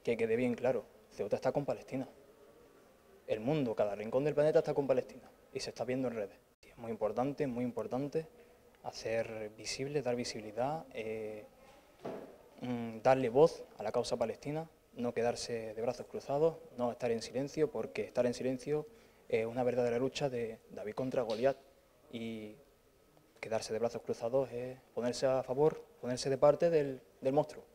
que quede bien claro, Ceuta está con Palestina. El mundo, cada rincón del planeta está con Palestina y se está viendo en redes. Es muy importante hacer visible, dar visibilidad, darle voz a la causa palestina, no quedarse de brazos cruzados, no estar en silencio, porque estar en silencio es una verdadera lucha de David contra Goliat, y quedarse de brazos cruzados es ponerse a favor, ponerse de parte del monstruo.